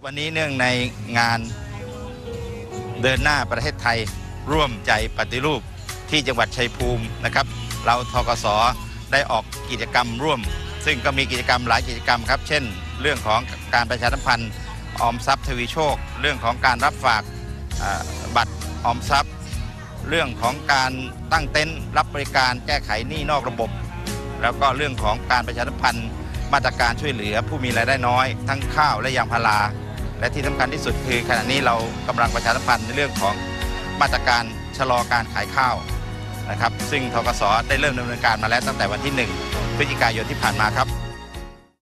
วันนี้เนื่องในงานเดินหน้าประเทศไทยร่วมใจปฏิรูปที่จังหวัดชัยภูมินะครับเราธกส.ได้ออกกิจกรรมร่วมซึ่งก็มีกิจกรรมหลายกิจกรรมครับเช่นเรื่องของการประชาสัมพันธ์ออมทรัพย์ทวีโชคเรื่องของการรับฝากบัตรออมทรัพย์เรื่องของการตั้งเต็นท์รับบริการแก้ไขหนี้นอกระบบแล้วก็เรื่องของการประชาสัมพันธ์มาตรการช่วยเหลือผู้มีรายได้น้อยทั้งข้าวและยางพาราและที่สำคัญที่สุดคือขณะนี้เรากำลังประชาสัมพันธ์ในเรื่องของมาตรการชะลอการขายข้าวนะครับซึ่งธกส.ได้เริ่มดำเนินการมาแล้วตั้งแต่วันที่ 1 พฤศจิกายนที่ผ่านมาครับ